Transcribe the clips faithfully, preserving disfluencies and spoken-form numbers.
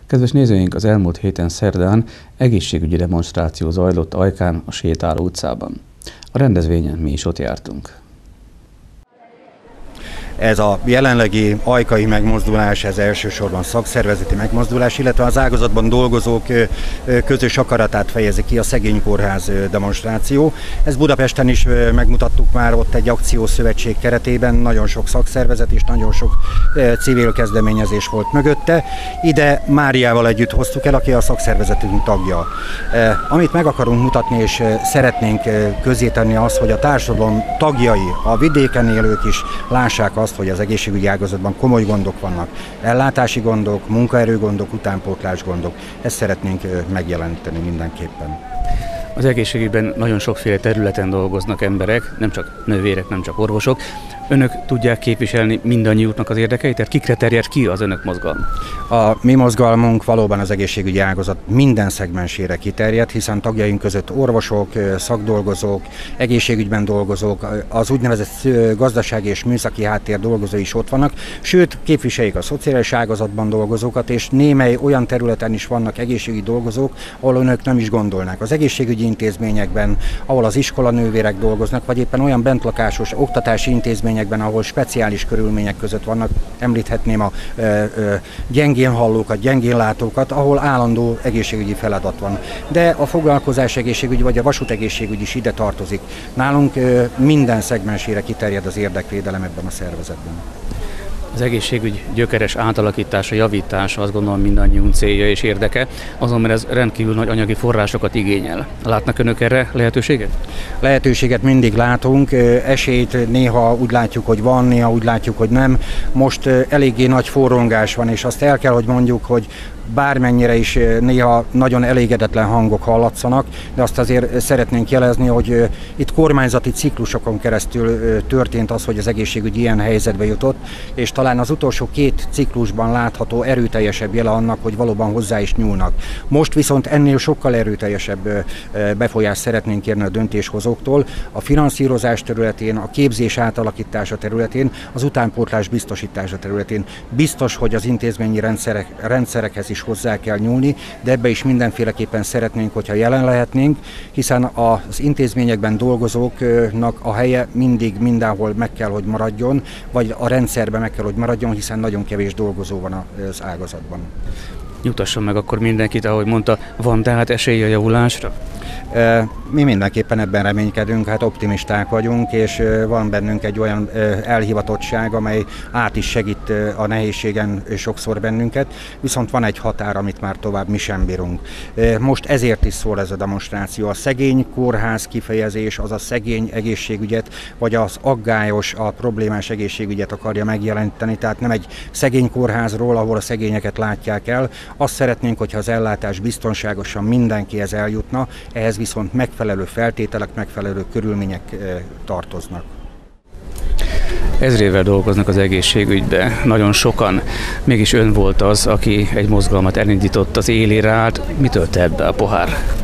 Kedves nézőink, az elmúlt héten szerdán egészségügyi demonstráció zajlott Ajkán, a Sétáló utcában. A rendezvényen mi is ott jártunk. Ez a jelenlegi ajkai megmozdulás, ez elsősorban szakszervezeti megmozdulás, illetve az ágazatban dolgozók közös akaratát fejezi ki, a Szegény Kórház demonstráció. Ez Budapesten is megmutattuk már, ott egy akciószövetség keretében, nagyon sok szakszervezet és nagyon sok civil kezdeményezés volt mögötte. Ide Máriával együtt hoztuk el, aki a szakszervezetünk tagja. Amit meg akarunk mutatni és szeretnénk közzétenni az, hogy a társadalom tagjai, a vidéken élők is lássák azt, hogy az egészségügyi ágazatban komoly gondok vannak, ellátási gondok, munkaerőgondok, utánpótlás gondok. Ezt szeretnénk megjeleníteni mindenképpen. Az egészségügyben nagyon sokféle területen dolgoznak emberek, nem csak nővérek, nem csak orvosok. Önök tudják képviselni mindannyiuknak az érdekeit? Tehát kikre terjed ki az önök mozgalma? A mi mozgalmunk valóban az egészségügyi ágazat minden szegmensére kiterjed, hiszen tagjaink között orvosok, szakdolgozók, egészségügyben dolgozók, az úgynevezett gazdasági és műszaki háttér dolgozói is ott vannak, sőt képviseljük a szociális ágazatban dolgozókat, és némely olyan területen is vannak egészségügyi dolgozók, ahol önök nem is gondolnák. Az egészségügyi intézményekben, ahol az iskolanővérek dolgoznak, vagy éppen olyan bentlakásos oktatási intézményekben, ahol speciális körülmények között vannak, említhetném a ö, ö, gyengén hallókat, gyengén látókat, ahol állandó egészségügyi feladat van. De a foglalkozás egészségügyi vagy a vasútegészségügy is ide tartozik. Nálunk ö, minden szegmensére kiterjed az érdekvédelem ebben a szervezetben. Az egészségügy gyökeres átalakítása, javítása azt gondolom mindannyiunk célja és érdeke, azonban ez rendkívül nagy anyagi forrásokat igényel. Látnak önök erre lehetőséget? Lehetőséget mindig látunk, esélyt néha úgy látjuk, hogy van, néha úgy látjuk, hogy nem. Most eléggé nagy forrongás van, és azt el kell, hogy mondjuk, hogy bármennyire is néha nagyon elégedetlen hangok hallatszanak, de azt azért szeretnénk jelezni, hogy itt kormányzati ciklusokon keresztül történt az, hogy az egészségügy ilyen helyzetbe jutott, és talán az utolsó két ciklusban látható erőteljesebb jele annak, hogy valóban hozzá is nyúlnak. Most viszont ennél sokkal erőteljesebb befolyást szeretnénk kérni a döntéshozóktól, a finanszírozás területén, a képzés átalakítása területén, az utánpótlás biztosítása területén. Biztos, hogy az intézményi rendszerek, rendszerekhez is hozzá kell nyúlni, de ebbe is mindenféleképpen szeretnénk, hogyha jelen lehetnénk, hiszen az intézményekben dolgozóknak a helye mindig mindenhol meg kell, hogy maradjon, vagy a rendszerben meg kell, hogy maradjon, hiszen nagyon kevés dolgozó van az ágazatban. Nyugtasson meg akkor mindenkit, ahogy mondta, van tehát esély a javulásra? Mi mindenképpen ebben reménykedünk, hát optimisták vagyunk, és van bennünk egy olyan elhivatottság, amely át is segít a nehézségen sokszor bennünket, viszont van egy határ, amit már tovább mi sem bírunk. Most ezért is szól ez a demonstráció. A szegény kórház kifejezés az a szegény egészségügyet, vagy az aggályos, a problémás egészségügyet akarja megjelenteni, tehát nem egy szegény kórházról, ahol a szegényeket látják el. Azt szeretnénk, hogyha az ellátás biztonságosan mindenkihez eljutna, ehhez viszont megfelelő feltételek, megfelelő körülmények tartoznak. Ezrével dolgoznak az egészségügyben, nagyon sokan. Mégis ön volt az, aki egy mozgalmat elindított, az élére állt. Mitől te ebbe a pohár?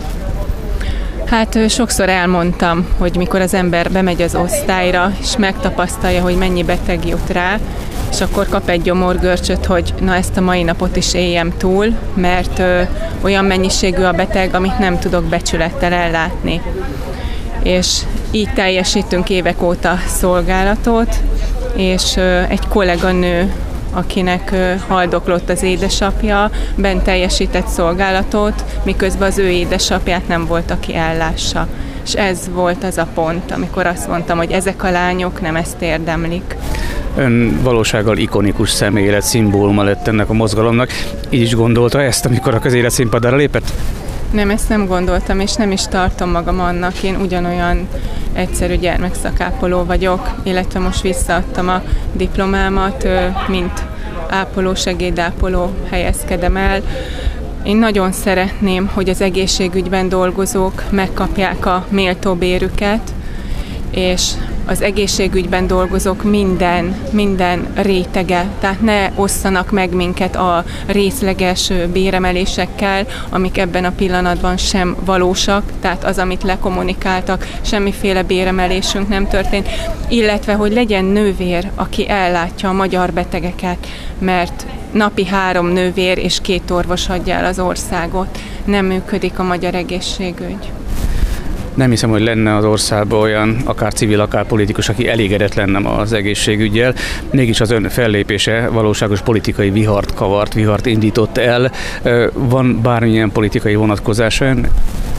Hát sokszor elmondtam, hogy mikor az ember bemegy az osztályra, és megtapasztalja, hogy mennyi beteg jut rá, és akkor kap egy gyomorgörcsöt, hogy na ezt a mai napot is éljem túl, mert ö, olyan mennyiségű a beteg, amit nem tudok becsülettel ellátni. És így teljesítünk évek óta szolgálatot, és ö, egy kolléganő, akinek ö, haldoklott az édesapja, bent teljesített szolgálatot, miközben az ő édesapját nem volt, aki ellássa. És ez volt az a pont, amikor azt mondtam, hogy ezek a lányok nem ezt érdemlik. Ön valósággal ikonikus személylet, szimbóluma lett ennek a mozgalomnak. Így is gondolta ezt, amikor a közélet színpadára lépett? Nem, ezt nem gondoltam, és nem is tartom magam annak. Én ugyanolyan egyszerű gyermekszakápoló vagyok, illetve most visszaadtam a diplomámat, mint ápoló, segédápoló helyezkedem el. Én nagyon szeretném, hogy az egészségügyben dolgozók megkapják a méltó bérüket, és az egészségügyben dolgozók minden, minden rétege, tehát ne osszanak meg minket a részleges béremelésekkel, amik ebben a pillanatban sem valósak, tehát az, amit lekommunikáltak, semmiféle béremelésünk nem történt, illetve, hogy legyen nővér, aki ellátja a magyar betegeket, mert napi három nővér és két orvos adja el az országot. Nem működik a magyar egészségügy. Nem hiszem, hogy lenne az országban olyan, akár civil, akár politikus, aki elégedett lenne az egészségüggyel. Mégis az ön fellépése valóságos politikai vihart kavart, vihart indított el. Van bármilyen politikai vonatkozása ennek?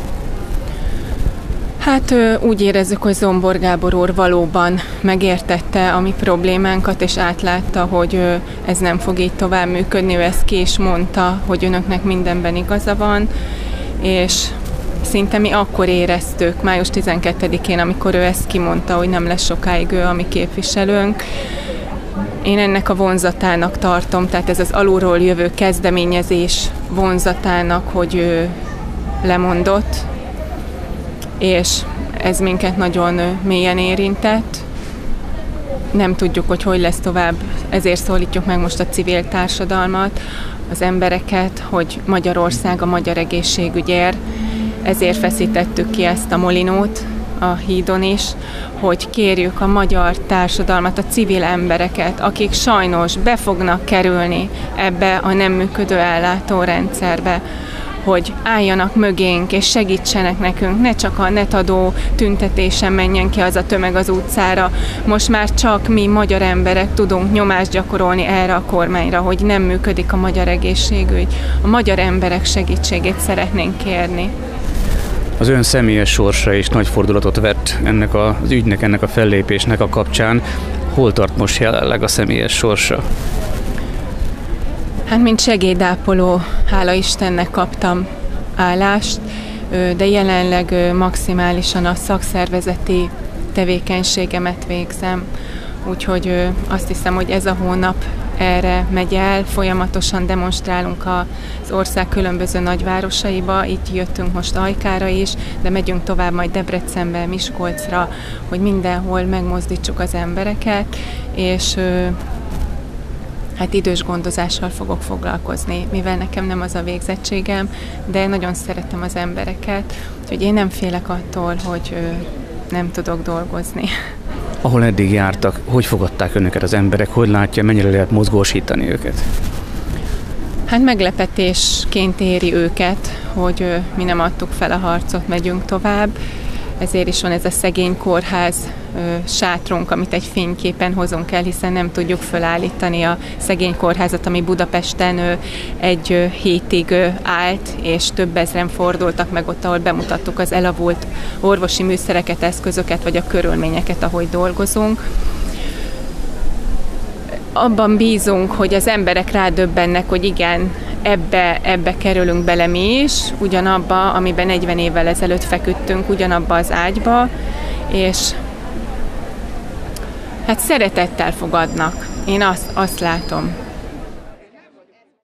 Hát úgy érezzük, hogy Zombor Gábor úr valóban megértette a mi problémánkat, és átlátta, hogy ez nem fog így tovább működni. Ő ezt ki is mondta, hogy önöknek mindenben igaza van, és szinte mi akkor éreztük, május tizenkettedikén, amikor ő ezt kimondta, hogy nem lesz sokáig ő a mi képviselőnk. Én ennek a vonzatának tartom, tehát ez az alulról jövő kezdeményezés vonzatának, hogy ő lemondott, és ez minket nagyon mélyen érintett. Nem tudjuk, hogy hogy lesz tovább, ezért szólítjuk meg most a civil társadalmat, az embereket, hogy Magyarország a magyar egészségügyért. Ezért feszítettük ki ezt a molinót a hídon is, hogy kérjük a magyar társadalmat, a civil embereket, akik sajnos be fognak kerülni ebbe a nem működő ellátórendszerbe, hogy álljanak mögénk és segítsenek nekünk, ne csak a netadó tüntetésen menjen ki az a tömeg az utcára. Most már csak mi magyar emberek tudunk nyomást gyakorolni erre a kormányra, hogy nem működik a magyar egészségügy. A magyar emberek segítségét szeretnénk kérni. Az ön személyes sorsa is nagy fordulatot vett ennek az ügynek, ennek a fellépésnek a kapcsán. Hol tart most jelenleg a személyes sorsa? Hát, mint segédápoló, hála Istennek kaptam állást, de jelenleg maximálisan a szakszervezeti tevékenységemet végzem. Úgyhogy azt hiszem, hogy ez a hónap erre megy el, folyamatosan demonstrálunk az ország különböző nagyvárosaiba, itt jöttünk most Ajkára is, de megyünk tovább majd Debrecenbe, Miskolcra, hogy mindenhol megmozdítsuk az embereket, és hát idős gondozással fogok foglalkozni, mivel nekem nem az a végzettségem, de nagyon szeretem az embereket, úgyhogy én nem félek attól, hogy nem tudok dolgozni. Ahol eddig jártak, hogy fogadták önöket az emberek, hogy látja, mennyire lehet mozgósítani őket? Hát meglepetésként éri őket, hogy mi nem adtuk fel a harcot, megyünk tovább. Ezért is van ez a szegény kórház sátrunk, amit egy fényképen hozunk el, hiszen nem tudjuk felállítani a szegény kórházat, ami Budapesten egy hétig állt, és több ezren fordultak meg ott, ahol bemutattuk az elavult orvosi műszereket, eszközöket, vagy a körülményeket, ahogy dolgozunk. Abban bízunk, hogy az emberek rádöbbennek, hogy igen, ebbe, ebbe kerülünk bele mi is, ugyanabba, amiben negyven évvel ezelőtt feküdtünk, ugyanabba az ágyba, és hát szeretettel fogadnak. Én azt, azt látom.